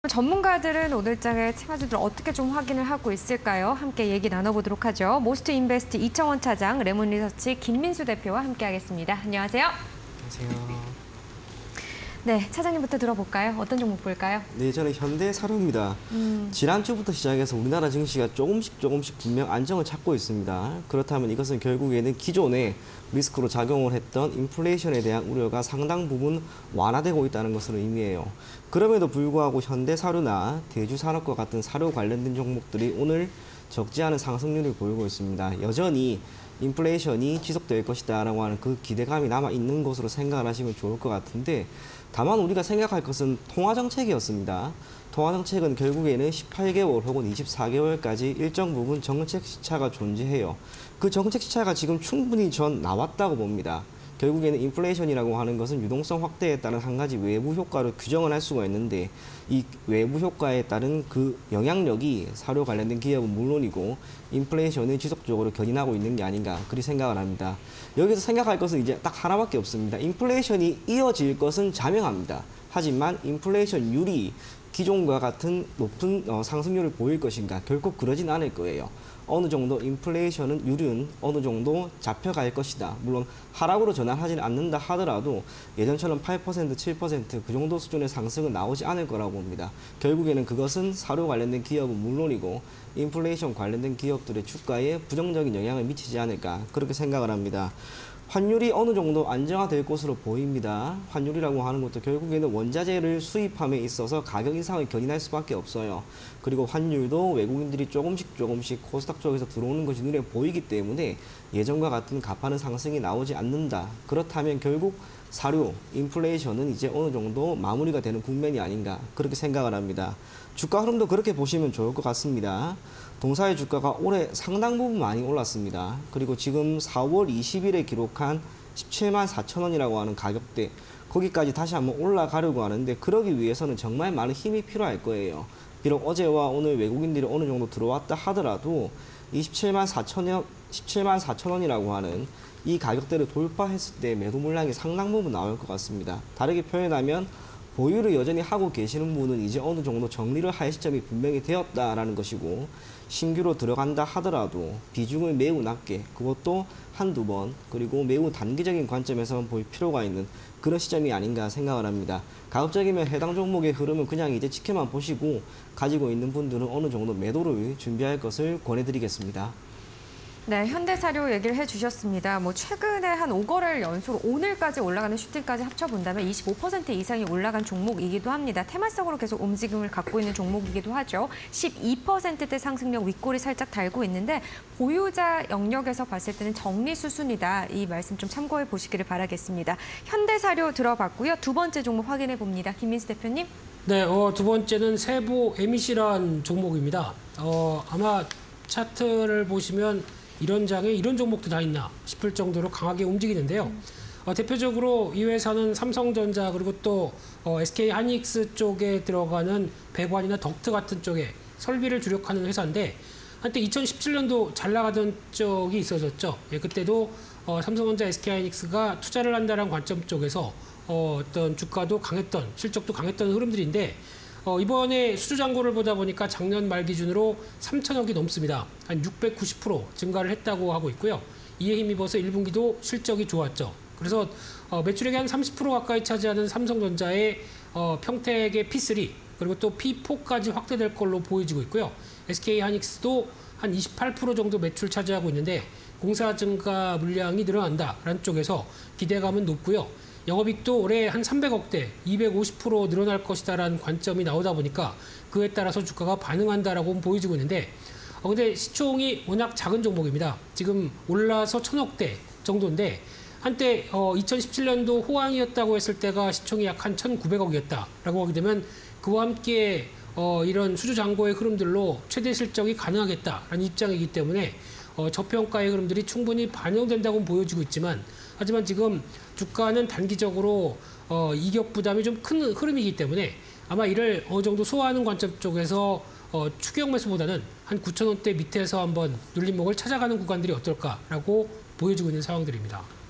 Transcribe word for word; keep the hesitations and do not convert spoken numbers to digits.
전문가들은 오늘장의 테마주들 어떻게 좀 확인을 하고 있을까요? 함께 얘기 나눠보도록 하죠. 모스트 인베스트 이청원 차장, 레몬 리서치 김민수 대표와 함께하겠습니다. 안녕하세요. 안녕하세요. 네, 차장님부터 들어볼까요? 어떤 종목 볼까요? 네, 저는 현대사료입니다. 음. 지난주부터 시작해서 우리나라 증시가 조금씩 조금씩 분명 안정을 찾고 있습니다. 그렇다면 이것은 결국에는 기존에 리스크로 작용을 했던 인플레이션에 대한 우려가 상당 부분 완화되고 있다는 것을 의미해요. 그럼에도 불구하고 현대사료나 대주산업과 같은 사료 관련된 종목들이 오늘 적지 않은 상승률을 보이고 있습니다. 여전히 인플레이션이 지속될 것이다 라고 하는 그 기대감이 남아있는 것으로 생각을 하시면 좋을 것 같은데, 다만 우리가 생각할 것은 통화정책이었습니다. 통화정책은 결국에는 십팔 개월 혹은 이십사 개월까지 일정 부분 정책 시차가 존재해요. 그 정책 시차가 지금 충분히 전 나왔다고 봅니다. 결국에는 인플레이션이라고 하는 것은 유동성 확대에 따른 한 가지 외부 효과로 규정을 할 수가 있는데, 이 외부 효과에 따른 그 영향력이 사료 관련된 기업은 물론이고 인플레이션을 지속적으로 견인하고 있는 게 아닌가 그리 생각을 합니다. 여기서 생각할 것은 이제 딱 하나밖에 없습니다. 인플레이션이 이어질 것은 자명합니다. 하지만 인플레이션율이 기존과 같은 높은 상승률을 보일 것인가? 결코 그러진 않을 거예요. 어느 정도 인플레이션은 율은 어느 정도 잡혀갈 것이다. 물론 하락으로 전환하지는 않는다 하더라도 예전처럼 팔 퍼센트, 칠 퍼센트 그 정도 수준의 상승은 나오지 않을 거라고 봅니다. 결국에는 그것은 사료 관련된 기업은 물론이고 인플레이션 관련된 기업들의 주가에 부정적인 영향을 미치지 않을까 그렇게 생각을 합니다. 환율이 어느 정도 안정화될 것으로 보입니다. 환율이라고 하는 것도 결국에는 원자재를 수입함에 있어서 가격 인상을 견인할 수밖에 없어요. 그리고 환율도 외국인들이 조금씩 조금씩 코스닥 쪽에서 들어오는 것이 눈에 보이기 때문에 예전과 같은 가파른 상승이 나오지 않는다. 그렇다면 결국 사료, 인플레이션은 이제 어느 정도 마무리가 되는 국면이 아닌가 그렇게 생각을 합니다. 주가 흐름도 그렇게 보시면 좋을 것 같습니다. 동사의 주가가 올해 상당 부분 많이 올랐습니다. 그리고 지금 사월 이십일에 기록한 십칠만 사천 원이라고 하는 가격대, 거기까지 다시 한번 올라가려고 하는데 그러기 위해서는 정말 많은 힘이 필요할 거예요. 비록 어제와 오늘 외국인들이 어느 정도 들어왔다 하더라도 이 십칠만 사천 원이라고 하는 이 가격대를 돌파했을 때 매도 물량이 상당 부분 나올 것 같습니다. 다르게 표현하면 보유를 여전히 하고 계시는 분은 이제 어느 정도 정리를 할 시점이 분명히 되었다라는 것이고, 신규로 들어간다 하더라도 비중을 매우 낮게, 그것도 한두 번, 그리고 매우 단기적인 관점에서만 볼 필요가 있는 그런 시점이 아닌가 생각을 합니다. 가급적이면 해당 종목의 흐름은 그냥 이제 지켜만 보시고 가지고 있는 분들은 어느 정도 매도를 준비할 것을 권해드리겠습니다. 네, 현대사료 얘기를 해주셨습니다. 뭐 최근에 한 오 거래일 연속으로 오늘까지 올라가는 슈팅까지 합쳐본다면 이십오 퍼센트 이상이 올라간 종목이기도 합니다. 테마성으로 계속 움직임을 갖고 있는 종목이기도 하죠. 십이 퍼센트대 상승력 윗골이 살짝 달고 있는데 보유자 영역에서 봤을 때는 정리 수순이다. 이 말씀 좀 참고해 보시기를 바라겠습니다. 현대사료 들어봤고요. 두 번째 종목 확인해 봅니다. 김민수 대표님. 네, 어, 두 번째는 세보 에미씨라는 종목입니다. 어, 아마 차트를 보시면 이런 장에 이런 종목도 다 있나 싶을 정도로 강하게 움직이는데요. 음. 어, 대표적으로 이 회사는 삼성전자 그리고 또 어, 에스케이하이닉스 쪽에 들어가는 배관이나 덕트 같은 쪽에 설비를 주력하는 회사인데 한때 이천십칠 년도 잘 나가던 적이 있었었죠. 예, 그때도 어, 삼성전자, 에스케이하이닉스가 투자를 한다는 관점 쪽에서 어, 어떤 주가도 강했던, 실적도 강했던 흐름들인데 어, 이번에 수주잔고를 보다 보니까 작년 말 기준으로 삼천억이 넘습니다. 한 육백구십 퍼센트 증가를 했다고 하고 있고요. 이에 힘입어서 일 분기도 실적이 좋았죠. 그래서 어, 매출액의 한 삼십 퍼센트 가까이 차지하는 삼성전자의 어, 평택의 피 쓰리 그리고 또 피 포까지 확대될 걸로 보여지고 있고요. 에스케이하이닉스도 한 이십팔 퍼센트 정도 매출 차지하고 있는데 공사 증가 물량이 늘어난다라는 쪽에서 기대감은 높고요. 영업이익도 올해 한 삼백억대, 이백오십 퍼센트 늘어날 것이다라는 관점이 나오다 보니까 그에 따라서 주가가 반응한다라고 보여지고 있는데 어, 근데 시총이 워낙 작은 종목입니다. 지금 올라서 천억대 정도인데 한때 어, 이천십칠 년도 호황이었다고 했을 때가 시총이 약 한 천구백억이었다라고 하게 되면 그와 함께 어, 이런 수주 잔고의 흐름들로 최대 실적이 가능하겠다라는 입장이기 때문에 어, 저평가의 흐름들이 충분히 반영된다고 보여지고 있지만 하지만 지금 주가는 단기적으로 어, 이격 부담이 좀 큰 흐름이기 때문에 아마 이를 어느 정도 소화하는 관점 쪽에서 어, 추격 매수보다는 한 구천 원대 밑에서 한번 눌림목을 찾아가는 구간들이 어떨까라고 보여지고 있는 상황들입니다.